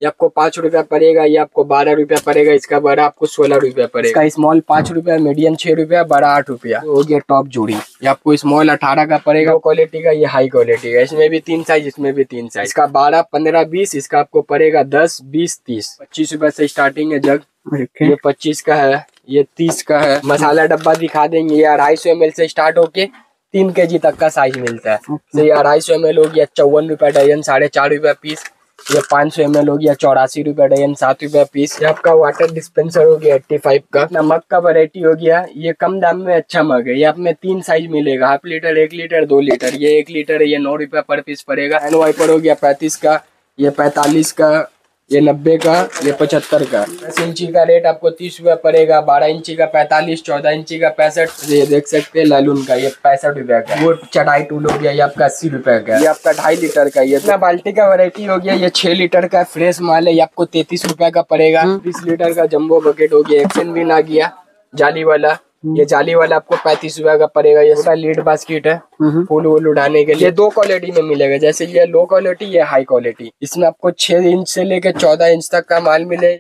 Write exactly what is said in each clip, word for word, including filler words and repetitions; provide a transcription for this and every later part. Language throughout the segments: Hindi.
ये आपको पाँच रुपया पड़ेगा, ये आपको बारह रुपया पड़ेगा, इसका बड़ा आपको सोलह रुपया पड़ेगा। इसका स्मॉल पाँच रुपया, मीडियम छह रुपया, बड़ा आठ रुपया। हो गया टॉप जोड़ी, ये आपको स्मॉल अठारह का पड़ेगा, क्वालिटी का, ये हाई क्वालिटी का। इसमें भी तीन साइज, इसमें भी तीन साइज। इसका बारह, पंद्रह, बीस, इसका आपको पड़ेगा दस, बीस, तीस। पच्चीस रुपए से स्टार्टिंग है जग, ये पच्चीस का है, ये तीस का है। मसाला डब्बा दिखा देंगे, ये अढ़ाई सौ एम एल से स्टार्ट होके तीन के जी तक का साइज मिलता है। तो ये अढ़ाई सौ एम एल हो गया चौवन रुपया डजन, साढ़े चार रुपया पीस। ये पाँच सौ एम एल हो गया चौरासी रुपया डजन, सात रुपया पीस। ये आपका वाटर डिस्पेंसर हो गया एट्टी फाइव का। नमक का वैरायटी हो गया, ये कम दाम में अच्छा मग है। ये आप में तीन साइज मिलेगा, हाफ लीटर, एक लीटर, दो लीटर। ये एक लीटर है, ये नौ रुपया पर पीस पड़ेगा। हैंड वाइपर हो गया पैंतीस का, ये पैंतालीस का, ये नब्बे का, ये पचहत्तर का। दस इंची का रेट आपको तीस रुपया पड़ेगा, बारह इंची का पैंतालीस, चौदह इंची का पैंसठ। ये देख सकते हैं लैलून का, ये पैंसठ रुपया का। वो चढ़ाई टूल हो गया, ये आपका अस्सी रुपया का। ये आपका ढाई लीटर का। ये इतना बाल्टी का वैरायटी हो गया, ये छह लीटर का फ्रेश माल है, ये आपको तैतीस रुपया का पड़ेगा। बीस लीटर का जम्बो बकेट हो गया, एक्शन भी ना गया जाली वाला, ये जाली वाला आपको पैंतीस रुपया का पड़ेगा। ये थोड़ा लीड बास्केट है, फूल वूल उड़ाने के लिए। दो क्वालिटी में मिलेगा, जैसे ये लो क्वालिटी, ये हाई क्वालिटी। इसमें आपको छह इंच से लेकर चौदह इंच तक का माल मिले।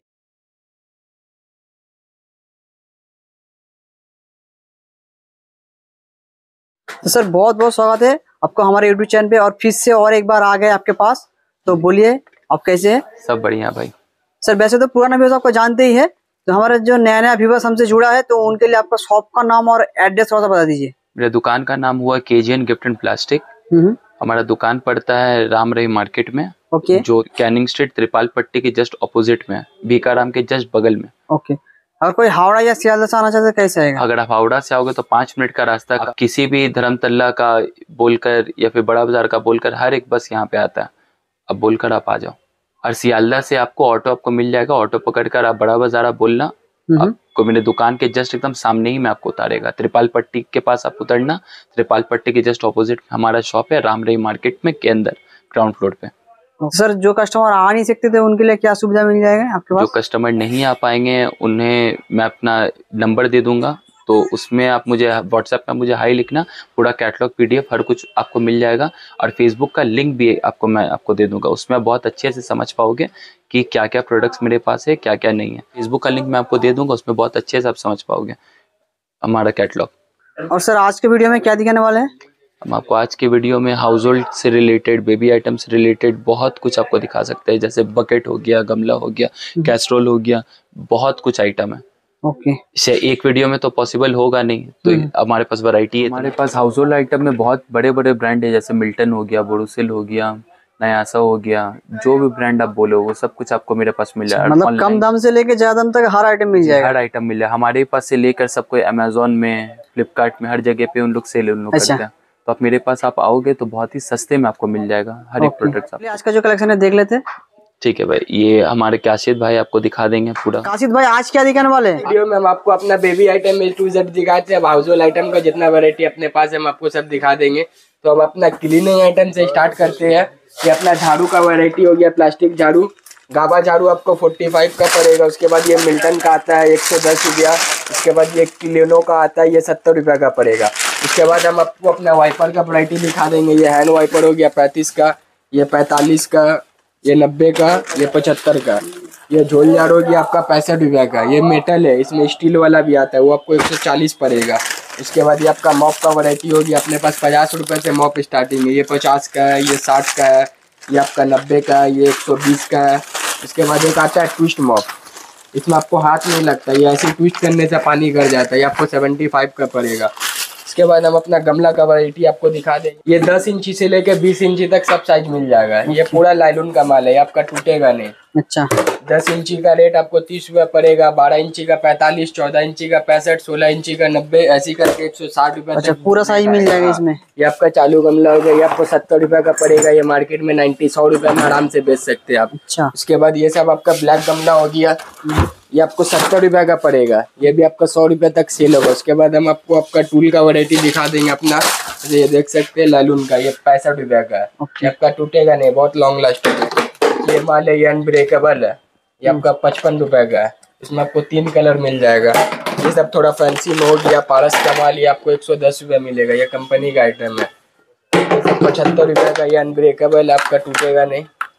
तो सर बहुत बहुत स्वागत है आपको हमारे यूट्यूब चैनल पे, और फिर से और एक बार आ गए आपके पास। तो बोलिए आप कैसे हैं? सब बढ़िया भाई। सर वैसे तो पुराना व्यूअर्स आपको जानते ही है, तो हमारा जो नया नया व्यूअर्स हमसे जुड़ा है, तो उनके लिए आपका शॉप का नाम और एड्रेस थोड़ा सा बता दीजिए। मेरे दुकान का नाम हुआ केजीएन गिफ्ट एंड प्लास्टिक। हमारा दुकान पड़ता है राम रही मार्केट में, ओके, जो कैनिंग स्ट्रीट त्रिपाल पट्टी के जस्ट ऑपोजिट में है, भीकाराम के जस्ट बगल में। ओके, अगर कोई हावड़ा या सियालदह से आना चाहते तो कैसे आएगा? अगर आप हावड़ा से आओगे तो पाँच मिनट का रास्ता, आप किसी भी धर्मतल्ला का बोलकर या फिर बड़ा बाजार का बोलकर हर एक बस यहाँ पे आता है, अब बोलकर आप आ जाओ। और सियालदह से आपको ऑटो आपको मिल जाएगा, ऑटो पकड़कर आप बड़ा बाजार आप बोलना, आपको मेरे दुकान के जस्ट एकदम सामने ही मैं आपको उतारेगा। त्रिपाल पट्टी के पास आप उतरना, त्रिपाल पट्टी के जस्ट ऑपोजिट हमारा शॉप है राम रही मार्केट में के अंदर ग्राउंड फ्लोर पे। सर जो कस्टमर आ नहीं सकते थे उनके लिए क्या सुविधा मिल जाएगा आपके पास? जो कस्टमर नहीं आ पाएंगे उन्हें मैं अपना नंबर दे दूंगा, तो उसमें आप मुझे व्हाट्सएप में मुझे हाई लिखना, पूरा कैटलॉग पीडीएफ हर कुछ आपको मिल जाएगा। और फेसबुक का लिंक भी आपको मैं आपको दे दूंगा, उसमें आप बहुत अच्छे से समझ पाओगे कि क्या क्या प्रोडक्ट्स मेरे पास है, क्या क्या नहीं है। फेसबुक का लिंक मैं आपको दे दूंगा, उसमें बहुत अच्छे से आप समझ पाओगे हमारा कैटलॉग। और सर आज के वीडियो में क्या दिखाने वाले हैं? हम आपको आज के वीडियो में हाउस होल्ड से रिलेटेड, बेबी आइटम से रिलेटेड बहुत कुछ आपको दिखा सकते हैं, जैसे बकेट हो गया, गमला हो गया, कैस्ट्रोल हो गया, बहुत कुछ आइटम है। ओके, इसे एक वीडियो में तो पॉसिबल होगा नहीं, तो हमारे पास वैरायटी है। हमारे पास हाउस होल्ड आइटम में बहुत बड़े बड़े ब्रांड है, जैसे मिल्टन हो गया, बोरोसिल हो गया, नयासा हो गया, जो भी ब्रांड आप बोलो वो सब कुछ आपको मेरे पास मिल जाएगा। मतलब कम दाम से लेके ज्यादा दाम तक हर आइटम मिल जाएगा? हर आइटम मिल जाएगा हमारे पास से लेकर सबको अमेजोन में, फ्लिपकार्ट में, हर जगह पे उन लोग सेल उन लोग करते हैं। तो आप मेरे पास आप आओगे तो बहुत ही सस्ते में आपको मिल जाएगा हर एक प्रोडक्ट। आज का जो कलेक्शन है देख लेते हैं। ठीक है भाई, ये हमारे काशिद भाई आपको दिखा देंगे पूरा। काशिद भाई आज क्या दिखाने वाले हैं? वीडियो में हम आपको अपना baby item A to Z दिखाते हैं। अब हाउस होल्ड आइटम का जितना वैरायटी अपने पास है हम आपको सब दिखा देंगे। तो हम अपना क्लीनिंग आइटम से स्टार्ट करते हैं। ये अपना झाड़ू का वैरायटी हो गया, प्लास्टिक झाड़ू, गाबा झाड़ू आपको पैंतालीस का पड़ेगा। उसके बाद ये मिल्टन का आता है एक सौ दस रुपया। उसके बाद ये क्लिनो का आता है, ये सत्तर रुपया का पड़ेगा। उसके बाद हम आपको अपना वाइपर का वैरायटी दिखा देंगे। ये हैंड वाइपर हो गया पैंतीस का, ये पैंतालीस का, ये नब्बे का, ये पचहत्तर का। ये झोल जार हो गया आपका पैंसठ रुपया का। ये मेटल है, इसमें स्टील वाला भी आता है, वो आपको एक सौ चालीस पड़ेगा। उसके बाद ये आपका मॉप का वैरायटी हो गया, अपने पास पचास रुपये से मॉप स्टार्टिंग है। ये पचास का है, ये साठ का है, ये आपका नब्बे का है, ये एक सौ बीस का है। उसके बाद एक आता है ट्विस्ट मॉप, इसमें आपको हाथ नहीं लगता, ये ऐसे ट्विस्ट करने से पानी गिर जाता है, ये आपको सेवेंटी फाइव का पड़ेगा। उसके बाद हम अपना गमला का वैरायटी आपको दिखा देंगे। ये दस इंची से लेकर बीस इंची तक सब साइज मिल जाएगा। ये पूरा लाइलून का माल है, आपका टूटेगा नहीं। अच्छा, दस इंची का रेट आपको तीस रुपया पड़ेगा, बारह इंची का पैंतालीस, चौदह इंची का पैंसठ, सोलह इंची का नब्बे, ऐसी करके एक सौ साठ रुपया। अच्छा, पूरा साइज मिल जाएगा इसमें। ये आपका चालू गमला हो गया, ये आपको सत्तर रुपया का पड़ेगा। ये मार्केट में नाइन्टी सौ रुपया में आराम से बेच सकते हैं आप। अच्छा, उसके बाद ये सब आपका ब्लैक गमला हो गया, ये आपको सत्तर रुपया का पड़ेगा, ये भी आपका सौ रुपये तक सेल होगा। उसके बाद हम आपको आपका टूल का वैरायटी दिखा देंगे अपना। ये देख सकते हैं लालून का, ये पैंसठ रुपया का है। ये आपका टूटेगा नहीं, बहुत लॉन्ग लास्टिंग है। ये माल है, ये अनब्रेकेबल है, ये आपका पचपन रुपये का है। इसमें आपको तीन कलर मिल जाएगा। ये सब थोड़ा फैंसी में हो गया, पारस का माल, ये आपको एक सौ दस रुपये मिलेगा, ये कंपनी का आइटम है। पचहत्तर रुपये का, ये अनब्रेकेबल, आपका टूटेगा नहीं।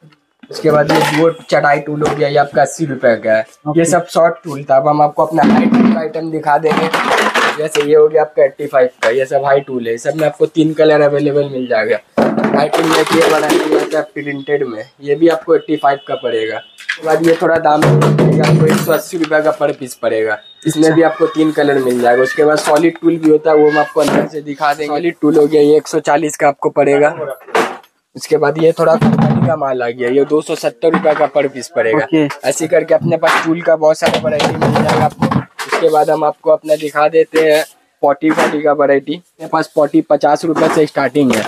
उसके बाद ये दो चटाई टूल हो गया, ये आपका अस्सी रुपए का है। ये सब शॉर्ट टूल था। अब हम आपको अपना हाई टूल आइटम दिखा देंगे। जैसे ये हो गया आपका एट्टी फाइव का, ये सब हाई टूल है। सब में आपको तीन कलर अवेलेबल मिल जाएगा। हाई टूल में ये बना है प्रिंटेड में, ये भी आपको एट्टी फाइव का पड़ेगा। उसके बाद ये थोड़ा दाम आपको एक सौ अस्सी रुपये का पर पीस पड़ेगा। इसमें भी आपको तीन कलर मिल जाएगा। उसके बाद सॉलिड टूल भी होता है, वो हम आपको अंदर से दिखा देंगे। सॉलिड टूल हो गया, ये एक सौ चालीस का आपको पड़ेगा। उसके बाद ये थोड़ा कंपनी का माल आ गया, ये दो सौ सत्तर रुपये का पर पीस पड़ेगा। okay. ऐसे करके अपने पास टूल का बहुत सारा वैरायटी मिल जाएगा आपको। उसके बाद हम आपको अपना दिखा देते हैं फोर्टी फोर्टी का वैरायटी। मेरे पास फोर्टी पचास रुपये से स्टार्टिंग है।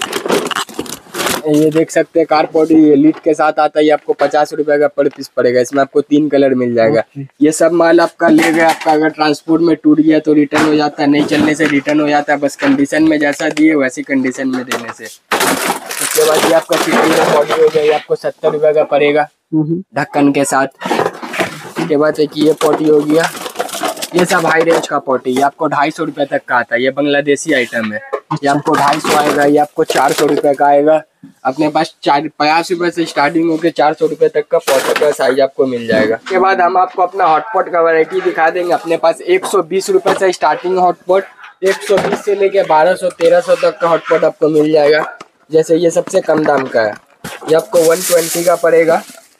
ये देख सकते हैं कार पॉटी लीड के साथ आता है, ये आपको पचास रुपए का पर पीस पड़ेगा। इसमें आपको तीन कलर मिल जाएगा। ये सब माल आपका ले गए, आपका अगर ट्रांसपोर्ट में टूट गया तो रिटर्न हो जाता है, नहीं चलने से रिटर्न हो जाता है। बस कंडीशन में जैसा दिए वैसी कंडीशन में देने से। उसके बाद ये आपका सिटी में पॉटी हो गया, ये आपको सत्तर रुपए का पड़ेगा ढक्कन के साथ। उसके बाद एक ये पॉटी हो गया, ये सब हाई रेंज का पॉटी, ये आपको ढाई सौ रुपये तक का आता है। ये बांग्लादेशी आइटम है, ये आपको ढाई सौ आएगा, ये आपको चार सौ रुपये का आएगा। अपने पास चार पचास रुपये से स्टार्टिंग होकर चार सौ रुपये तक का पॉट का साइज आपको मिल जाएगा। उसके बाद हम आपको अपना हॉटपॉट का वैरायटी दिखा देंगे। अपने पास एक सौ बीस रुपये से स्टार्टिंग हॉटपॉट, एक सौ बीस से लेके बारह सौ तेरह सौ तक का हॉटपॉट आपको मिल जाएगा। जैसे ये सबसे कम दाम का है, ये आपको वन ट्वेंटी का पड़ेगा।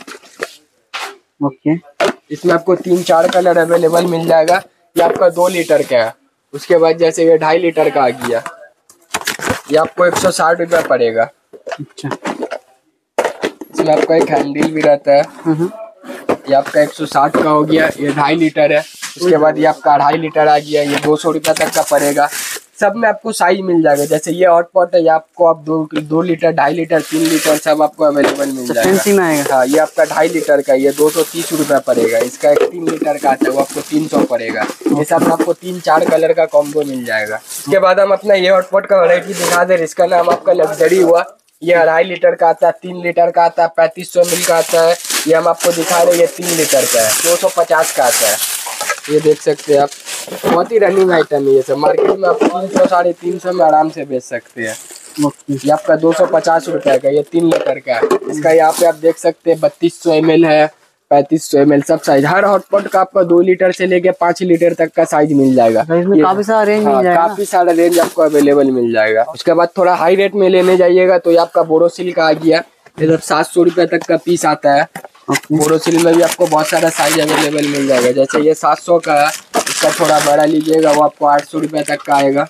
Okay okay. इसमें आपको तीन चार कलर अवेलेबल मिल जाएगा। ये आपका दो लीटर का है। उसके बाद जैसे ये ढाई लीटर का आ गया, ये आपको एक सौ साठ रुपया पड़ेगा। अच्छा, इसमें आपका एक हैंडल भी रहता है। ये आपका एक सौ साठ का हो गया, ये ढाई लीटर है। उसके बाद ये आपका अढ़ाई लीटर आ गया, ये दो सौ रुपया तक का पड़ेगा। सब में आपको साइज मिल जाएगा। जैसे ये हॉट पॉट है, ये आपको आप दो दो लीटर ढाई लीटर तीन लीटर सब आपको अवेलेबल मिल जाएगा। में आएगा। हाँ, ये आपका ढाई लीटर का, ये दो सौ तीस रुपया पड़ेगा। इसका एक तीन लीटर का आता है, वो आपको तीन सौ पड़ेगा। ये सब में आपको तीन चार कलर का कॉम्बो मिल जाएगा। उसके बाद हम अपना ये हॉट पॉट का वैरायटी दिखा दे। इसका नाम आपका लग्जरी हुआ। ये अढ़ाई लीटर का आता है, तीन लीटर का आता है, पैंतीस सौ मिल का आता है। ये हम आपको दिखा रहे हैं, ये तीन लीटर का है, दो सौ पचास का आता है। ये देख सकते हैं आप, बहुत ही रनिंग आइटम है। ये सब मार्केट में आप तीन सौ साढ़े तीन सौ में आराम से बेच सकते हैं। ये आपका दो सौ पचास रुपए का, ये तीन लीटर का है। इसका यहाँ पे आप देख सकते हैं बत्तीस सौ एम एल है, पैंतीस सौ एम एल सब साइज। हर हॉटपॉट का आपका दो लीटर से लेके पाँच लीटर तक का साइज मिल जाएगा। इसमें काफी सारा रेंज हाँ, मिल जाएगा। काफी सारा रेंज आपको अवेलेबल मिल जाएगा। उसके बाद थोड़ा हाई रेट में लेने जाइएगा तो ये आपका बोरोसिल का आ गया, ये सब सात सौ रुपये तक का पीस आता है। बोरोसिल में भी आपको बहुत सारा साइज अवेलेबल मिल जाएगा। जैसे ये सात सौ का है, इसका थोड़ा बड़ा लीजिएगा, वो आपको आठ सौ रुपये तक का आएगा।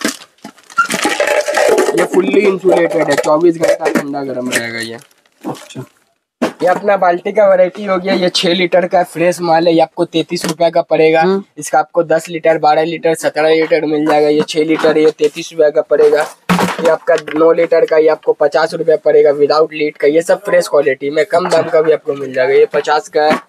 ये फुल्ली इंसुलेटेड है, चौबीस घंटा ठंडा गर्म रहेगा ये। अच्छा, ये अपना बाल्टी का वैरायटी हो गया, ये छह लीटर का फ्रेश माल है, ये आपको तैतीस रुपए का पड़ेगा। इसका आपको दस लीटर बारह लीटर सत्रह लीटर मिल जाएगा। ये छह लीटर ये तैतीस रुपए का पड़ेगा। ये आपका नौ लीटर का, ये आपको पचास रुपए पड़ेगा विदाउट लीड का। ये सब फ्रेश क्वालिटी में कम दाम का भी आपको मिल जाएगा। ये पचास का है।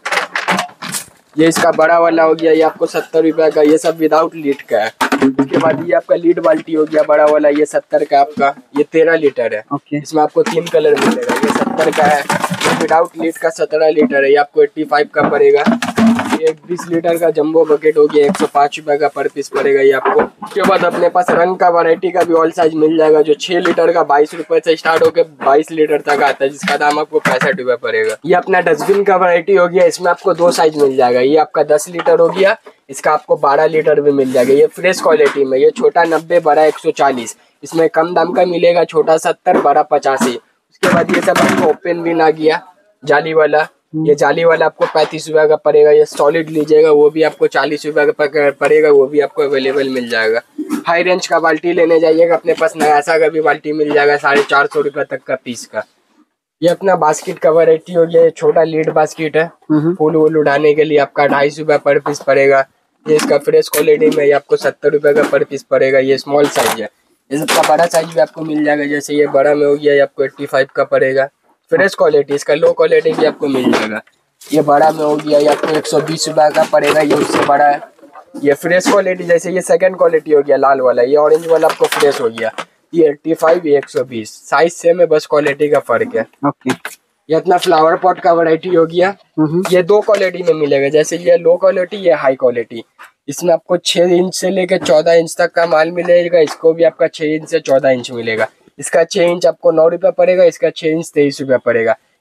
ये इसका बड़ा वाला हो गया, ये आपको सत्तर रुपए का, ये सब विदाउट लीड का है। उसके बाद ये आपका लीड बाल्टी हो गया बड़ा वाला, ये सत्तर का आपका, ये तेरह लीटर है। okay. इसमें आपको तीन कलर मिलेगा। ये सत्तर का है, ये विदाउट लीड का सत्रह लीटर है, ये आपको एट्टी फाइव का पड़ेगा। ये बीस लीटर का जंबो बकेट हो गया, एक सौ पाँच रुपए का पर पीस पड़ेगा ये आपको। उसके बाद अपने पास रंग का वैरायटी का भी ऑल साइज मिल जाएगा, जो छह लीटर का बाईस रुपए से स्टार्ट होकर बाईस लीटर तक आता है, जिसका दाम आपको पैंसठ रुपए पड़ेगा। ये अपना डस्टबिन का वैरायटी हो गया, इसमें आपको दो साइज मिल जाएगा। ये आपका दस लीटर हो गया, इसका आपको बारह लीटर भी मिल जाएगा। ये फ्रेश क्वालिटी में, ये छोटा नब्बे बड़ा एक सौ चालीस। इसमें कम दाम का मिलेगा, छोटा सत्तर बड़ा पचासी। उसके बाद ये सब आपको ओपन बिन आ गया जाली वाला, ये जाली वाला आपको पैंतीस रुपए का पड़ेगा। ये सॉलिड लीजिएगा वो भी आपको चालीस रुपए का पड़ेगा, वो भी आपको अवेलेबल मिल जाएगा। हाई रेंज का बाल्टी लेने जाइएगा, अपने पास नयासा का भी बाल्टी मिल जाएगा साढ़े चार सौ रुपए तक का पीस का। ये अपना बास्केट का वैरायटी हो गया, ये छोटा लीड बास्केट है, फूल वूल उड़ाने के लिए आपका ढाई सौ रुपए पर पीस पड़ेगा। ये इसका फ्रेश क्वालिटी में, ये आपको सत्तर रुपए का पर पीस पड़ेगा। ये स्मॉल साइज है, ये सबका बड़ा साइज भी आपको मिल जाएगा। जैसे ये बड़ा में हो गया, ये आपको एट्टी फाइव का पड़ेगा फ्रेश क्वालिटी। इसका लो क्वालिटी भी आपको मिल जाएगा। ये बड़ा में हो गया, ये आपको एक सौ बीस रुपए का पड़ेगा, ये उससे बड़ा है। ये फ्रेश क्वालिटी, जैसे ये सेकंड क्वालिटी हो गया लाल वाला, ये ऑरेंज वाला आपको फ्रेश हो गया। ये एट्टी फाइव, ये एक सौ बीस, साइज सेम है, बस क्वालिटी का फर्क है। ओके, ये अपना फ्लावर पॉट का वैरायटी हो गया, ये दो क्वालिटी में मिलेगा। जैसे ये लो क्वालिटी, ये हाई क्वालिटी। इसमें आपको छह इंच से लेकर चौदह इंच तक का माल मिलेगा। इसको भी आपका छह इंच से चौदह इंच मिलेगा। इसका छह इंच आपको नौ रुपया पड़ेगा, इसका छह इंच तेईस रुपया पड़ेगा।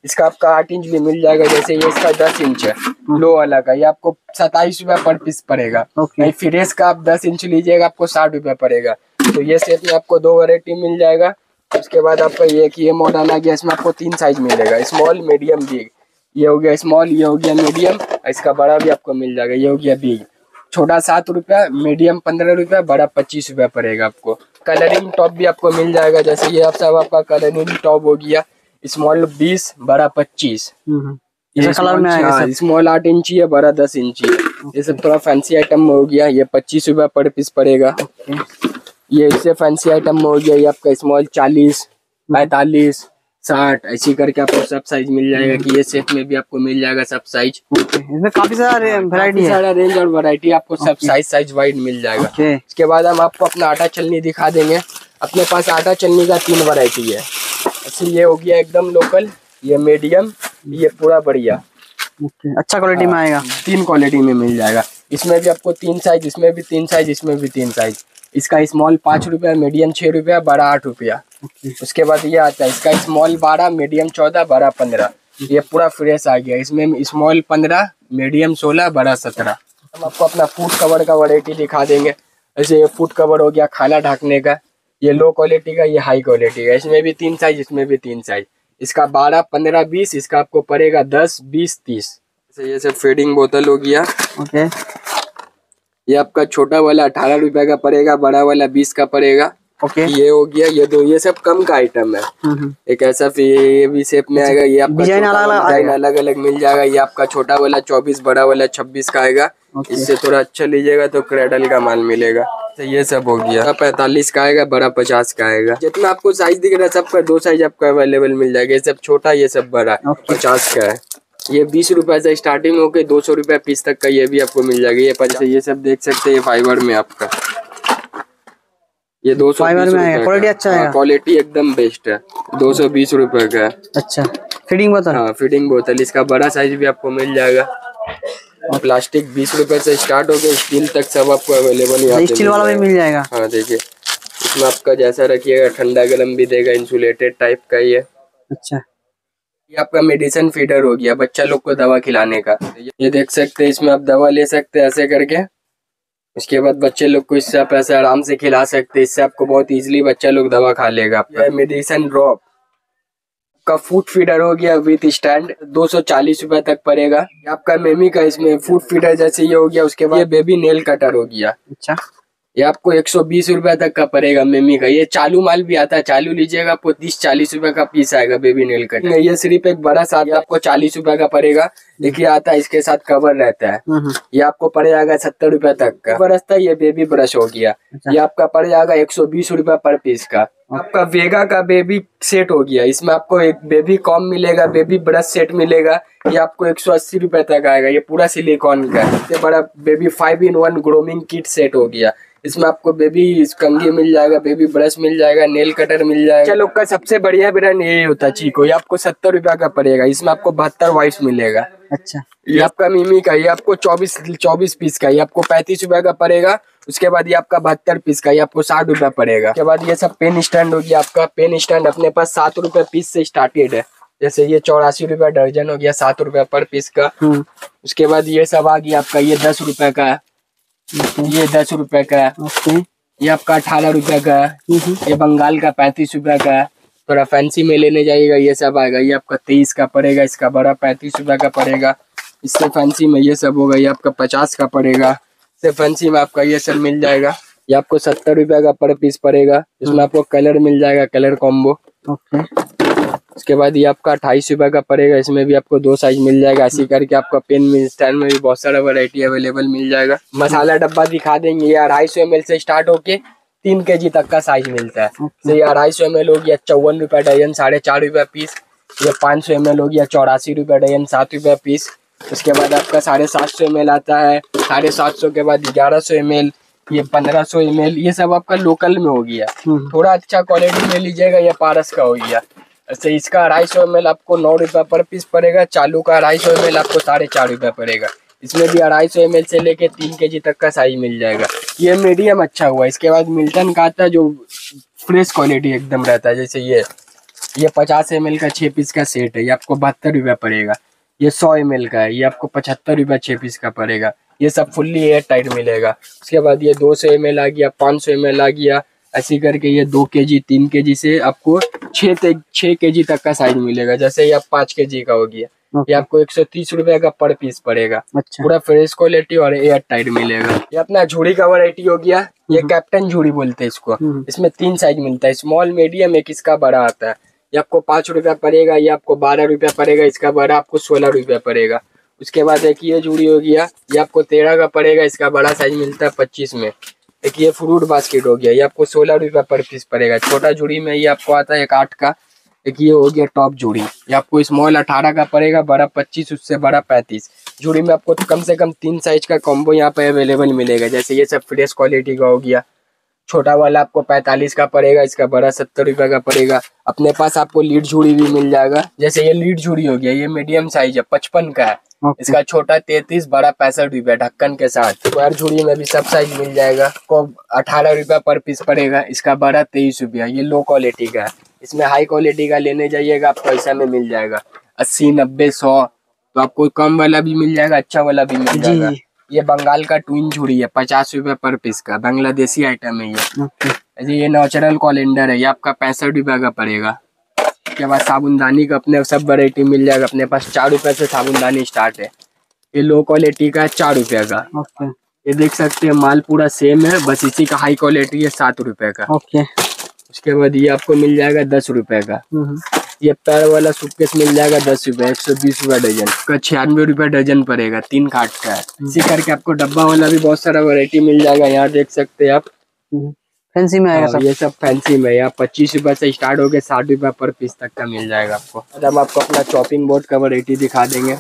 इसका आपका आठ इंच भी मिल जाएगा। जैसे ये इसका दस इंच है लो वाला का, ये आपको सताईस रुपया पर पीस पड़ेगा। ओके। फिरेस का आप दस इंच लीजिएगा आपको साठ रुपया पड़ेगा। तो ये सेट में आपको दो वैरायटी मिल जाएगा। उसके बाद आपका ये कि ये मॉडल आ गया, इसमें आपको तीन साइज मिलेगा, स्मॉल मीडियम बिग। ये हो गया स्मॉल, ये हो गया मीडियम, इसका बड़ा भी आपको मिल जाएगा। ये हो गया बिग। छोटा सात रुपया, मीडियम पंद्रह रुपया, बड़ा पच्चीस रुपया पड़ेगा आपको। कलरिंग टॉप भी आपको मिल जाएगा। जैसे ये आप सब आपका कलरिंग टॉप हो गया, स्मॉल बीस, बड़ा पच्चीस। ये कलर में आएगा। स्मॉल आठ इंची है, बड़ा दस इंची है। ये सब थोड़ा फैंसी आइटम में हो गया, ये पच्चीस रुपया पर पीस पड़ेगा। ये इससे फैंसी आइटम में हो गया, ये आपका स्मॉल चालीस, पैंतालीस, साठ, ऐसी करके आपको सब साइज मिल जाएगा। कि ये सेट में भी आपको मिल जाएगा सब साइज। इसमें काफी सारा वैरायटी है, सारा रेंज और वैरायटी आपको सब साइज साइज वाइड मिल जाएगा। इसके बाद हम आपको अपना आटा चलनी दिखा देंगे। अपने पास आटा चलनी का तीन वैरायटी है। ऐसे ये हो गया एकदम लोकल, ये मीडियम, ये पूरा बढ़िया। अच्छा क्वालिटी में आएगा। तीन क्वालिटी में मिल जाएगा। इसमें भी आपको तीन साइज, इसमें भी तीन साइज, इसमें भी तीन साइज। इसका स्मॉल पाँच रुपया, मीडियम छह रुपया, बड़ा आठ रुपया। उसके बाद ये आता है इसका स्मॉल बारह, मीडियम चौदह, बड़ा पंद्रह। ये पूरा फ्रेश आ गया। इसमें स्मॉल पंद्रह, मीडियम सोलह, बड़ा सत्रह। हम आपको अपना फूड कवर का वैरायटी दिखा देंगे। जैसे ये फूड कवर हो गया खाना ढकने का, ये लो क्वालिटी का, ये हाई क्वालिटी का। इसमें भी तीन साइज, इसमें भी तीन साइज। इसका बारह, पंद्रह, बीस, इसका आपको पड़ेगा दस, बीस, तीस। जैसे ये सब फीडिंग बोतल हो गया। ओके। ये आपका छोटा वाला अठारह रुपए का पड़ेगा, बड़ा वाला बीस का पड़ेगा। ओके। ये हो गया, ये दो, ये सब कम का आइटम है। एक ऐसा ये भी शेप में आएगा। ये आपका डिजाइन अलग अलग अलग मिल जाएगा। ये आपका छोटा वाला चौबीस, बड़ा वाला छब्बीस का आएगा। इससे थोड़ा अच्छा लीजिएगा तो क्रेडल का माल मिलेगा। तो ये सब हो गया। पैंतालीस का आएगा, बड़ा पचास का आएगा। जितना आपको साइज दिख रहा है सबका दो साइज आपको अवेलेबल मिल जाएगा। ये सब छोटा, ये सब बड़ा, पचास का है। ये बीस रुपए से स्टार्टिंग होके दो सौ रुपया पीस तक का ये भी आपको मिल जाएगा। ये पचास, ये सब देख सकते हैं फाइबर में आपका। ये दो सौ फाइबर में है, क्वालिटी अच्छा है, क्वालिटी एकदम बेस्ट है। दो सौ बीस रुपए का। अच्छा। फीडिंग बोतल, हाँ फीडिंग बोतल। इसका बड़ा साइज भी आपको मिल जाएगा। प्लास्टिक बीस रुपए से स्टार्ट हो गया, स्टील तक सब आपको अवेलेबल है। स्टील वाला भी मिल जाएगा। हाँ देखिए, इसमें आपका जैसा रखिएगा ठंडा गर्म भी देगा, इंसुलेटेड टाइप का ये। अच्छा। ये आपका मेडिसिन फीडर हो गया, बच्चा लोग को दवा खिलाने का। ये देख सकते हैं, इसमें आप दवा ले सकते हैं ऐसे करके। उसके बाद बच्चे लोग को इससे आप ऐसे आराम से खिला सकते हैं। इससे आपको बहुत इजीली बच्चा लोग दवा खा लेगा। आपका मेडिसिन ड्रॉप का फूड फीडर हो गया विथ स्टैंड, दो सौ चालीस रुपए तक पड़ेगा। ये आपका मेमी का इसमें फूड फीडर जैसे ये हो गया। उसके बाद ये बेबी नेल कटर हो गया। अच्छा। ये आपको एक सौ बीस रुपए तक का पड़ेगा मेमी का। ये चालू माल भी आता है, चालू लीजिएगा आपको तीस चालीस रुपए का पीस आएगा बेबी नेल कटर। ये सिर्फ एक बड़ा सा आपको चालीस रुपए का पड़ेगा। देखिए आता है, इसके साथ कवर रहता है। ये आपको पड़ जाएगा सत्तर रुपए तक का। ब्रश था, ये बेबी ब्रश हो गया। ये आपका पड़ जाएगा एक सौ बीस रुपए पर पीस का। आपका वेगा का बेबी सेट हो गया। इसमें आपको एक बेबी कॉम मिलेगा, बेबी ब्रश सेट मिलेगा। ये आपको एक सौ अस्सी रुपए तक आएगा। ये पूरा सिलिकॉन का है। इससे बड़ा baby five in one grooming kit set हो गया। इसमें आपको बेबी कंघी मिल जाएगा, बेबी ब्रश मिल जाएगा, नेल कटर मिल जाएगा। चलो का सबसे बढ़िया ब्रांड ये होता है चीको। ये आपको सत्तर रुपया का पड़ेगा। इसमें आपको बहत्तर वाइट्स मिलेगा। अच्छा। ये आपका मिमी का, ये आपको चौबीस चौबीस पीस का, ये आपको पैंतीस रुपया का पड़ेगा। उसके बाद ये आपका बहत्तर पीस का, ये आपको साठ रुपया पड़ेगा। उसके बाद ये सब पेन स्टैंड हो गया। आपका पेन स्टैंड अपने पास सात रुपए पीस से स्टार्टेड है। जैसे ये चौरासी रुपया दर्जन हो गया, सात रुपया पर पीस का। उसके बाद ये सब आ गया आपका, ये दस रुपए का है, ये दस रुपए का है, ये आपका अठारह रुपए का है, ये बंगाल का पैंतीस रुपए का है। थोड़ा फैंसी में लेने जाइएगा ये सब आएगा। ये आपका तेईस का पड़ेगा, इसका बड़ा पैंतीस रुपए का पड़ेगा। इससे फैंसी में ये सब होगा, ये आपका पचास का पड़ेगा। इससे फैंसी में आपका ये सब मिल जाएगा। ये आपको सत्तर रुपए का पर पीस पड़ेगा। इसमें आपको कलर मिल जाएगा, कलर कॉम्बो। उसके बाद ये आपका अट्ठाईस रुपए का पड़ेगा। इसमें भी आपको दो साइज मिल जाएगा। इसी करके आपका पेन में स्टैंड में भी बहुत सारा वैरायटी अवेलेबल मिल जाएगा। मसाला डब्बा दिखा देंगे। ये अढ़ाई सौ एम एल से स्टार्ट होके तीन के जी तक का साइज मिलता है। तो ये अढ़ाई सौ एम एल हो गया चौवन रुपया डजन, साढ़े चार रुपया पीस। ये पाँच सौ एम एल हो गया चौरासी रुपया डजन, सात रुपया पीस। उसके बाद आपका साढ़े सात सौ एम एल आता है। साढ़े सात सौ के बाद ग्यारह सौ एम एल, ये पंद्रह सौ एम एल। ये सब आपका लोकल में हो गया। थोड़ा अच्छा क्वालिटी में लीजिएगा, ये पारस का हो गया। अच्छा, इसका अढ़ाई सौ एम एल आपको नौ रुपया पर पीस पड़ेगा। चालू का अढ़ाई सौ एम एल आपको साढ़े चार रुपया पड़ेगा। इसमें भी अढ़ाई सौ एम एल से लेके तीन के जी तक का साइज मिल जाएगा। ये मीडियम अच्छा हुआ। इसके बाद मिल्टन का आता है जो फ्रेश क्वालिटी एकदम रहता है। जैसे ये ये पचास एम एल का छह पीस का सेट है, ये आपको बहत्तर रुपया पड़ेगा। ये सौ एम एल का है, ये आपको पचहत्तर रुपया छह पीस का पड़ेगा। ये सब फुल्ली एयर टाइट मिलेगा। उसके बाद ये दो सौ एम एल आ गया, पाँच सौ एम एल आ गया, ऐसी करके ये दो के जी तीन के जी से आपको छः छः के जी तक का साइज मिलेगा। जैसे ये आप पाँच के जी का हो गया, ये आपको एक सौ तीस रुपए का पर पीस पड़ेगा। अच्छा। पूरा फ्रेश क्वालिटी और एयर टाइट मिलेगा। ये अपना झूड़ी का वैरायटी हो गया, ये कैप्टन झूड़ी बोलते हैं इसको। इसमें तीन साइज मिलता है, स्मॉल मीडियम एक इसका बड़ा आता है। ये आपको पाँच रुपया पड़ेगा, ये आपको बारह रुपया पड़ेगा, इसका बड़ा आपको सोलह रुपया पड़ेगा। उसके बाद एक ये झूड़ी हो गया, ये आपको तेरह का पड़ेगा, इसका बड़ा साइज मिलता है पच्चीस में। एक ये फ्रूट बास्केट हो गया, ये आपको सोलह रुपया पर पीस पड़ेगा। छोटा झूड़ी में ये आपको आता है एक आठ का। एक ये हो गया टॉप झूड़ी, ये आपको स्मॉल अठारह का पड़ेगा, बड़ा पच्चीस, उससे बड़ा पैंतीस। झूड़ी में आपको कम से कम तीन साइज का कॉम्बो यहाँ पे अवेलेबल मिलेगा। जैसे ये सब फ्रेश क्वालिटी का हो गया। छोटा वाला आपको पैंतालीस का पड़ेगा, इसका बड़ा सत्तर रुपये का पड़ेगा। अपने पास आपको लीड झूड़ी भी मिल जाएगा। जैसे ये लीड झूड़ी हो गया, ये मीडियम साइज है, पचपन का है। इसका छोटा तैतीस, बड़ा पैंसठ रुपया ढक्कन के साथ। स्क्वायर झूड़ी में भी सब साइज मिल जाएगा। को अठारह रुपया पर पीस पड़ेगा, इसका बड़ा तेईस रुपया। ये लो क्वालिटी का है। इसमें हाई क्वालिटी का लेने जाइएगा आपको ऐसा में मिल जाएगा अस्सी नब्बे सौ। तो आपको कम वाला भी मिल जाएगा, अच्छा वाला भी मिल जाएगा। ये बंगाल का ट्विन झूड़ी है, पचास रुपये पर पीस का, बांग्लादेशी आइटम है ये। ये नेचुरल कैलेंडर है, ये आपका पैंसठ रुपये का पड़ेगा। उसके बाद साबुनदानी का अपने सब वैरायटी मिल जाएगा। अपने पास चार रुपये से साबुनदानी स्टार्ट है। ये लो क्वालिटी का है, चार रुपये का। ओके। ये देख सकते हैं माल पूरा सेम है, बस इसी का हाई क्वालिटी है, सात रुपये का। ओके। उसके बाद ये आपको मिल जाएगा दस रुपये का। ये पैर वाला सूटकेस मिल जाएगा दस रुपये, एक सौ बीस रुपये डजन का, छियानवे रुपये डजन पड़ेगा, तीन काट का है। इसी करके आपको डब्बा वाला भी बहुत सारा वैरायटी मिल जाएगा। यहाँ देख सकते हैं आप, फैंसी में आएगा सब। ये सब फैंसी में। यहाँ पच्चीस रुपये से स्टार्ट हो गए, साठ रुपये पर पीस तक का मिल जाएगा आपको। अब हम आपको अपना चॉपिंग बोर्ड का वैरायटी दिखा देंगे।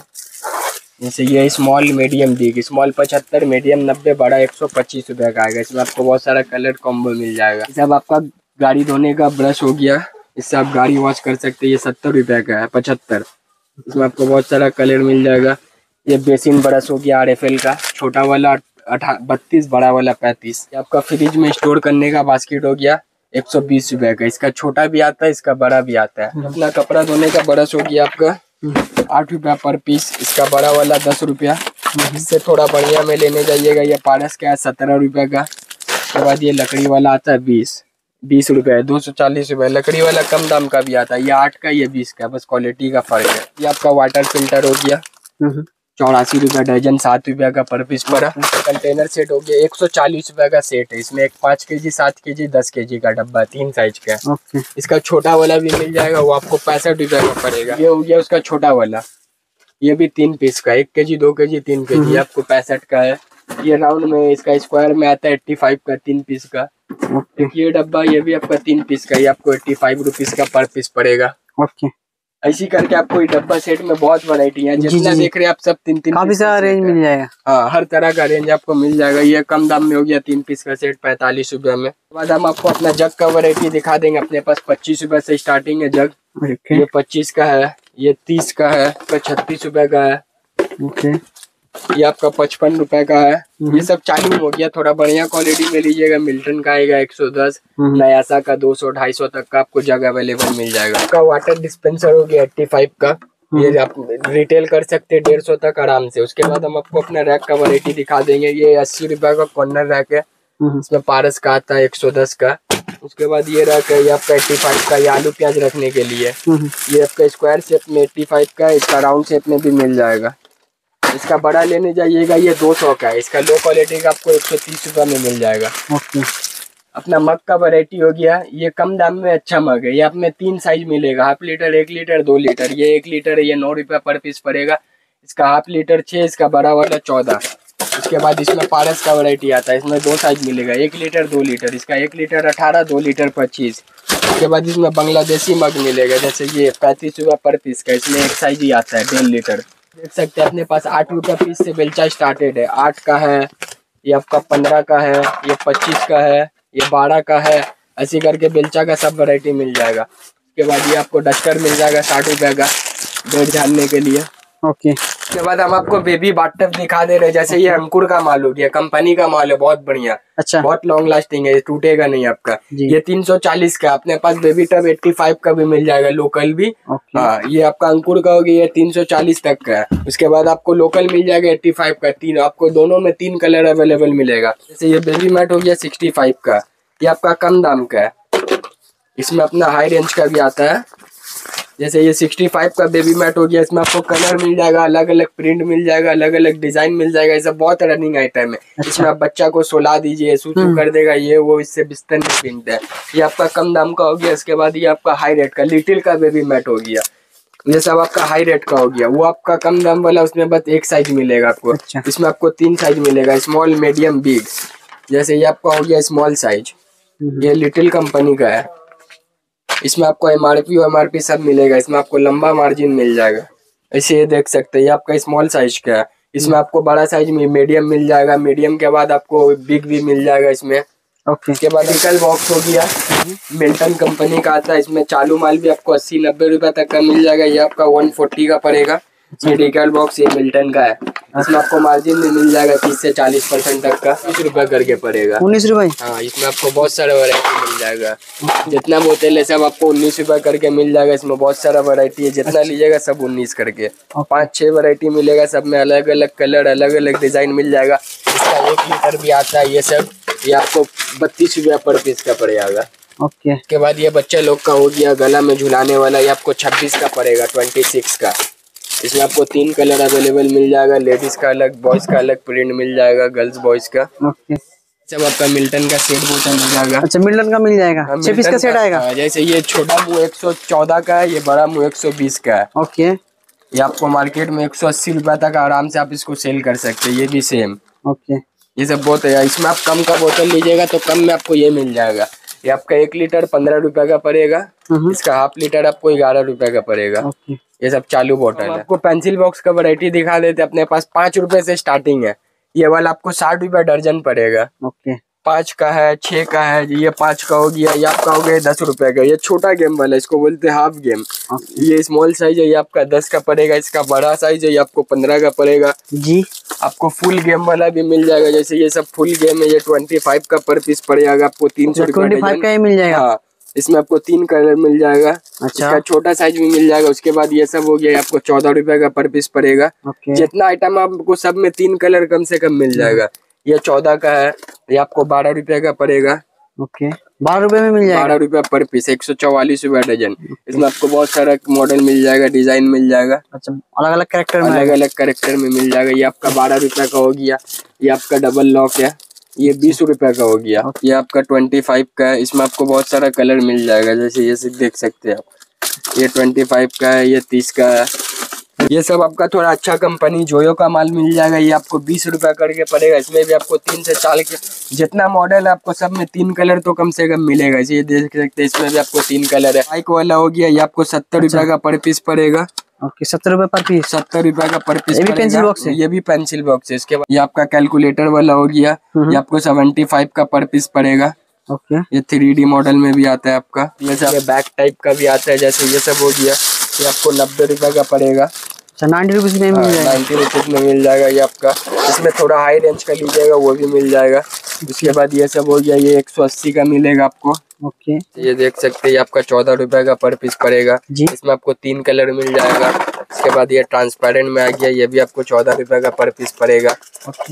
जैसे ये स्मॉल मीडियम दी, स्मॉल पचहत्तर, मीडियम नब्बे, बड़ा एक सौ पच्चीस रुपये का आएगा। इसमें आपको बहुत सारा कलर कॉम्बो मिल जाएगा। सब आपका गाड़ी धोने का ब्रश हो गया, इससे आप गाड़ी वॉश कर सकते हैं। ये सत्तर रुपये का है, पचहत्तर। इसमें आपको बहुत सारा कलर मिल जाएगा। ये बेसिन ब्रश हो गया आर एफ एल का, छोटा वाला अठा बत्तीस, बड़ा वाला पैंतीस। आपका फ्रिज में स्टोर करने का बास्केट हो गया एक सौ बीस रुपये का। इसका छोटा भी आता है, इसका बड़ा भी आता है। अपना कपड़ा धोने का ब्रश हो गया आपका आठ रुपया पर पीस, इसका बड़ा वाला दस रुपया। इससे थोड़ा बढ़िया में लेने जाइएगा, ये पारस का है सत्रह रुपये का। उसके बाद ये लकड़ी वाला आता है बीस बीस रुपये, दो सौ चालीस रुपये। लकड़ी वाला कम दाम का भी आता है, ये आठ का, ये बीस का, बस क्वालिटी का फर्क है। ये आपका वाटर फिल्टर हो गया चौरासी रुपये डजन, सात रुपया का पर पीस पड़ा। कंटेनर सेट हो गया एक सौ चालीस रुपये का सेट है। इसमें एक पाँच के जी, सात के जी, दस के जी का डब्बा, तीन साइज का है। ओके। इसका छोटा वाला भी मिल जाएगा, वो आपको पैंसठ रुपये का पड़ेगा। ये हो गया उसका छोटा वाला, ये भी तीन पीस का, एक के जी, दो के जी, तीन के जी, आपको पैंसठ का है। ये राउंड में, इसका स्क्वायर में आता है एट्टी फाइव का, तीन पीस का। ओके। ये डब्बा, ये भी आपका तीन पीस का, ये आपको एट्टी फाइव रुपीज का पर पीस पड़ेगा। ओके। ऐसी करके आपको ये डब्बा सेट में बहुत वैरायटी है। जितना देख रहे हैं आप सब तीन तीन काफी सारा रेंज मिल जाएगा। हाँ, हर तरह का रेंज आपको मिल जाएगा। ये कम दाम में हो गया, तीन पीस का सेट पैंतालीस रुपए में। बाद हम आपको अपना जग का वैरायटी दिखा देंगे। अपने पास पच्चीस रुपए से स्टार्टिंग है जग। ये पच्चीस का है, ये तीस का है, छत्तीस रुपए का है। ओके। ये आपका पचपन रुपए का है। ये सब चाइनीज हो गया, थोड़ा बढ़िया क्वालिटी में लीजिएगा। मिल्टन का आएगा एक सौ दस, नयासा का दो सौ, ढाई सौ तक का आपको जग अवेलेबल मिल जाएगा। आपका वाटर डिस्पेंसर हो गया पचासी का, ये आप रिटेल कर सकते हैं डेढ़ सौ तक आराम से। उसके बाद हम आपको अपना रैक का वैरायटी दिखा देंगे। ये अस्सी रुपए का कॉर्नर रैक है, इसमें पारस का आता है एक सौ दस का। उसके बाद ये रैक है, ये आपका पचासी का, ये आलू प्याज रखने के लिए। ये आपका स्क्वायर शेप में पचासी का, इसका राउंड शेप में भी मिल जाएगा। इसका बड़ा लेने जाइएगा, ये दो सौ का है। इसका लो क्वालिटी का आपको एक सौ तीस रुपये में मिल जाएगा। ओके। अपना मग का वैरायटी हो गया, ये कम दाम में अच्छा मग है। ये आप में तीन साइज मिलेगा, हाफ लीटर, एक लीटर, दो लीटर। ये एक लीटर है, ये नौ रुपया पर पीस पड़ेगा। इसका हाफ लीटर छः, इसका बड़ा वाला चौदह। उसके बाद इसमें पारस का वैरायटी आता है, इसमें दो साइज मिलेगा, एक लीटर, दो लीटर। इसका एक लीटर अठारह, दो लीटर पच्चीस। उसके बाद इसमें बांग्लादेशी मग मिलेगा, जैसे ये पैंतीस रुपये पर पीस का, इसमें एक साइज ही आता है, डेढ़ लीटर। देख सकते हैं अपने पास आठ रुपये पीस से बेलचा स्टार्टेड है। आठ का है, ये आपका पंद्रह का है, ये पच्चीस का है, ये बारह का है। ऐसी करके बेलचा का सब वैरायटी मिल जाएगा। उसके बाद ये आपको डस्टर मिल जाएगा साठ रुपये का, बेड झाड़ने के लिए। ओके। उसके बाद हम आपको बेबी बाथटब दिखा दे रहे हैं। जैसे ये अंकुर का माल हो गया, कंपनी का माल है, बहुत बढ़िया, अच्छा, बहुत लॉन्ग लास्टिंग है, ये टूटेगा नहीं आपका। जी। ये तीन सौ चालीस का, अपने पास बेबी टब पचासी का भी मिल जाएगा, लोकल भी। ओके। हाँ, ये आपका अंकुर का हो गया, ये तीन सौ चालीस तक का है। उसके बाद आपको लोकल मिल जाएगा पचासी का, तीन आपको दोनों में तीन कलर अवेलेबल मिलेगा। जैसे ये बेबी मैट हो गया पैंसठ का, ये आपका कम दाम का है, इसमें अपना हाई रेंज का भी आता है। जैसे ये पैंसठ का बेबी मैट हो गया, इसमें आपको कलर मिल जाएगा, अलग अलग प्रिंट मिल जाएगा, अलग अलग डिजाइन मिल जाएगा, ये सब बहुत रनिंग आइटम है। अच्छा। इसमें आप बच्चा को सोला दीजिए, सूसू कर देगा, ये वो, इससे बिस्तर नहीं पीनते हैं। ये आपका कम दाम का हो गया। इसके बाद ये आपका हाई रेट का लिटिल का बेबी मैट हो गया, ये सब आपका हाई रेट का हो गया। वो आपका कम दाम वाला, उसमें बस एक साइज मिलेगा आपको। अच्छा। इसमें आपको तीन साइज मिलेगा, स्मॉल, मीडियम, बिग। जैसे ये आपका हो गया स्मॉल साइज, ये लिटिल कंपनी का है। इसमें आपको एमआरपी और एमआरपी सब मिलेगा, इसमें आपको लंबा मार्जिन मिल जाएगा। ऐसे ये देख सकते हैं, ये आपका स्मॉल साइज का है। इसमें आपको बड़ा साइज में मीडियम मिल जाएगा, मीडियम के बाद आपको बिग भी मिल जाएगा इसमें। ओके। इसके बाद निकल बॉक्स हो गया, मिल्टन कंपनी का आता है। इसमें चालू माल भी आपको अस्सी नब्बे रुपए तक का मिल जाएगा, ये आपका एक सौ चालीस का पड़ेगा। ये डिकल बॉक्स, ये मिल्टन का है। इसमें आपको मार्जिन भी मिल जाएगा तीस से चालीस परसेंट तक का, उन्नीस रुपए करके पड़ेगा। उन्नीस रुपए हाँ, इसमें आपको बहुत सारा वैरायटी मिल जाएगा। जितना बोतल है सब आपको उन्नीस रुपए करके मिल जाएगा। इसमें बहुत सारा वैरायटी है, जितना लीजिएगा सब उन्नीस करके। पाँच छह वैरायटी मिलेगा, सब में अलग अलग कलर, अलग अलग डिजाइन मिल जाएगा। इसका एक लीटर भी आता है, ये सब ये आपको बत्तीस रुपया पर पीस का पड़ेगा। ओके। उसके बाद ये बच्चे लोग का हो गया गला में झुलाने वाला, ये आपको छब्बीस का पड़ेगा, छब्बीस का। इसमें आपको तीन कलर अवेलेबल मिल जाएगा, लेडीज का अलग, बॉयज का अलग प्रिंट मिल जाएगा, गर्ल्स बॉयज का। ओके। सब आपका मिल्टन का सेट बोतल मिल जाएगा। अच्छा, मिल्टन का मिल जाएगा, छह पीस का सेट आएगा। जैसे ये छोटा मुँह एक सौ चौदह का है, ये बड़ा मुँह एक सौ बीस का है। ओके। ये आपको मार्केट में एक सौ अस्सी रुपए तक आराम से आप इसको सेल कर सकते हैं, ये भी सेम। ओके। ये सब बहुत है। इसमें आप कम का बोतल लीजिएगा तो कम में आपको ये मिल जाएगा। ये आपका एक लीटर पंद्रह रुपए का पड़ेगा, इसका हाफ लीटर आपको ग्यारह रुपए का पड़ेगा। ओके। ये सब चालू बोतल है। आपको पेंसिल बॉक्स का वैरायटी दिखा देते, अपने पास पाँच रुपए से स्टार्टिंग है। ये वाला आपको साठ रुपए दर्जन पड़ेगा। ओके। पाँच का है, छह का है, ये पाँच का हो गया, ये आपका हो गया दस रुपए का। ये छोटा गेम वाला, इसको बोलते हैं हाफ गेम। ये स्मॉल साइज है, ये आपका दस का पड़ेगा। इसका बड़ा साइज है, ये आपको पंद्रह का पड़ेगा जी। आपको फुल गेम वाला भी मिल जाएगा। जैसे ये सब फुल गेम है, ये पच्चीस का पर पीस पड़ेगा आपको, तीन सौ पच्चीस का ही मिल जाएगा। हाँ, इसमें आपको तीन कलर मिल जाएगा। अच्छा। इसका छोटा साइज भी मिल जाएगा। उसके बाद ये सब हो गया, आपको चौदह रुपए का पर पीस पड़ेगा। ओके। जितना आइटम आपको सब में तीन कलर कम से कम मिल जाएगा। ये चौदह का है, ये आपको बारह रुपए का पड़ेगा। ओके। बारह रुपए में मिल जाएगा, बारह रुपए पर पीस, एक सौ चौवालीस रुपए डजन। इसमें आपको बहुत सारा मॉडल मिल जाएगा, डिजाइन मिल जाएगा। अच्छा, अलग अलग कैरेक्टर में, अलग अलग कैरेक्टर में मिल जाएगा। ये आपका बारह रुपए का हो गया। ये आपका डबल लॉक है, ये बीस रुपए का हो गया। ये आपका ट्वेंटी फाइव का है, इसमें आपको बहुत सारा कलर मिल जाएगा। जैसे ये सब देख सकते हैं आप, ये ट्वेंटी फाइव का है, ये तीस का है। ये सब आपका थोड़ा अच्छा कंपनी जोयो का माल मिल जाएगा। ये आपको बीस रुपए करके पड़ेगा। इसमें भी आपको तीन से चार के जितना मॉडल है आपको सब में तीन कलर तो कम से कम मिलेगा। ये देख सकते हैं, इसमें भी आपको तीन कलर है। बाइक वाला हो गया, ये आपको सत्तर रुपए का पर पीस पड़ेगा। ओके, सत्तर रुपए पर पीस, सत्तर रुपए का पर पीस। ये भी पेंसिल बॉक्स है, ये भी पेंसिल बॉक्स है। इसके बाद ये आपका कैलकुलेटर वाला हो गया, ये आपको सेवेंटी फाइव का पर पीस पड़ेगा। ओके। ये थ्री डी मॉडल में भी आता है आपका। ये सब बैक टाइप का भी आता है। जैसे ये सब हो गया, ये आपको नब्बे रुपए का पड़ेगा। अच्छा, नाइन्टी रुपीज में मिल जाएगा। नाइन्टी रुपीज में मिल जाएगा ये आपका। इसमें थोड़ा हाई रेंज का लीजिएगा वो भी मिल जाएगा। उसके बाद ये सब हो गया, ये एक सौ अस्सी का मिलेगा आपको। ओके। ये देख सकते हैं, ये आपका चौदह रुपए का पर पीस पड़ेगा जी। इसमें आपको तीन कलर मिल जाएगा। इसके बाद ये ट्रांसपेरेंट में आ गया, ये भी आपको चौदह रुपए का पर पीस पड़ेगा। ओके।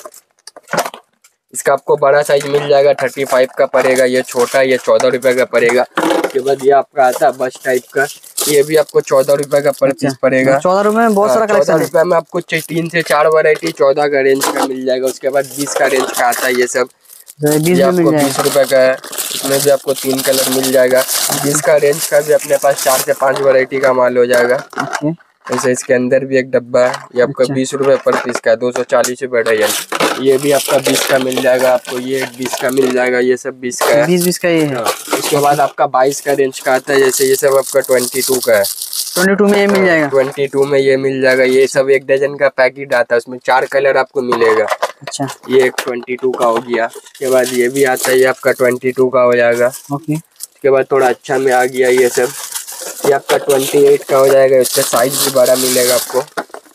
इसका आपको बड़ा साइज मिल जाएगा, थर्टी फाइव का पड़ेगा। ये छोटा, ये चौदह रुपए का पड़ेगा। उसके बाद ये आपका आता है बस टाइप का, ये भी आपको चौदह रुपए का पर पीस पड़ेगा। चौदह रुपए में बहुत सारा कलेक्शन है। चौदह रुपए में आपको तीन से चार वैरायटी चौदह का रेंज का मिल जाएगा। उसके बाद बीस का रेंज का आता है। ये सब बीस ये आपको बीस रुपए का है। इसमें भी आपको तीन कलर मिल जाएगा। बीस का रेंज का भी अपने पास चार से पांच वैरायटी का माल हो जाएगा। ओके। जैसे इसके अंदर भी एक डब्बा है, ये आपका बीस रुपए पर पीस का है, दो सौ चालीस रुपए डजन। ये भी आपका बीस का मिल जाएगा आपको, ये बीस का मिल जाएगा। ये सब बीस का है, बीस बीस का ये है। उसके बाद आपका बाईस का रेंज का आता है। जैसे ये सब आपका ट्वेंटी टू का है, ट्वेंटी टू में ये मिल जाएगा। ट्वेंटी टू में ये मिल जाएगा। ये सब एक डजन का पैकेट आता है, उसमें चार कलर आपको मिलेगा। अच्छा, ये एक ट्वेंटी टू का हो गया। उसके बाद ये भी आता है, ये आपका ट्वेंटी टू का हो जाएगा। ओके। उसके बाद थोड़ा अच्छा में आ गया ये सब, ये आपका अट्ठाईस का हो जाएगा। इसका साइज भी बड़ा मिलेगा आपको।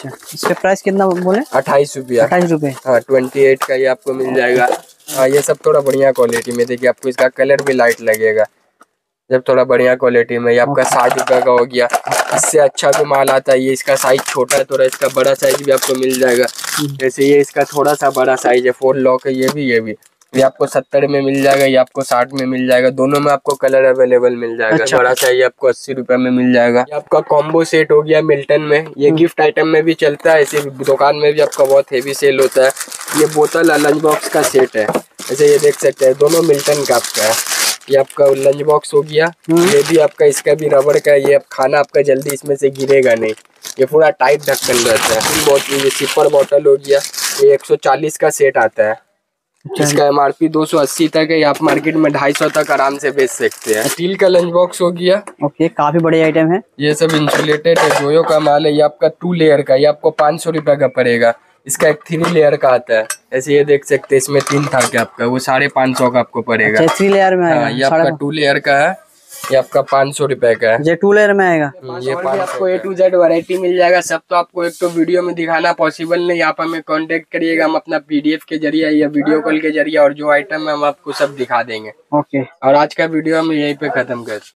अच्छा, इसका प्राइस कितना बोले? अट्ठाईस रुपया। अट्ठाईस रुपए। हाँ ट्वेंटी एट का ये आपको मिल जाएगा। हाँ ये सब थोड़ा बढ़िया क्वालिटी में, देखिए आपको इसका कलर भी लाइट लगेगा जब थोड़ा बढ़िया क्वालिटी में। ये आपका साठ रुपए का हो गया। इससे अच्छा भी माल आता है। ये इसका साइज छोटा है थोड़ा, इसका बड़ा साइज भी आपको मिल जाएगा। जैसे ये इसका थोड़ा सा बड़ा साइज है, फोर लॉक है, ये भी ये भी ये आपको सत्तर में मिल जाएगा, ये आपको साठ में मिल जाएगा। दोनों में आपको कलर अवेलेबल मिल जाएगा। अच्छा। बड़ा साइज आपको अस्सी रुपए में मिल जाएगा। ये आपका कॉम्बो सेट हो गया मिल्टन में। ये गिफ्ट आइटम में भी चलता है, ऐसे दुकान में भी आपका बहुत हेवी सेल होता है। ये बोतल लंच बॉक्स का सेट है, ऐसे ये देख सकते हैं, दोनों मिल्टन का आपका है। ये आपका लंच बॉक्स हो गया। ये भी आपका, इसका भी रबड़ का है। ये अब खाना आपका जल्दी इसमें से गिरेगा नहीं, ये पूरा टाइट ढक्कन रहता है। बहुत ये सिपर बॉटल हो गया। ये एक सौ चालीस का सेट आता है। इसका एमआरपी दो सौ अस्सी तक है। आप मार्केट में ढाई सौ तक आराम से बेच सकते हैं। स्टील का लंच बॉक्स हो गया। ओके, काफी बड़ी आइटम है। ये सब इंसुलेटेड है, जोयो का माल है। ये आपका टू लेयर का, ये आपको पाँच सौ रुपए का पड़ेगा। इसका एक थ्री लेयर का आता है, ऐसे ये देख सकते हैं। इसमें तीन था क्या आपका, वो साढ़े पाँच सौ का आपको पड़ेगा। थ्री लेयर में आएगा। ये आपका टू लेयर का है, ये आपका पाँच सौ रुपए का है। ये टू लेयर में आएगा। ये आपको ए टू जेड वैरायटी मिल जाएगा। सब तो आपको एक तो वीडियो में दिखाना पॉसिबल नहीं। आप हमें कांटेक्ट करिएगा, हम अपना पीडीएफ के जरिए या वीडियो कॉल के जरिए और जो आइटम है हम आपको सब दिखा देंगे। ओके, और आज का वीडियो हम यहीं पे खत्म कर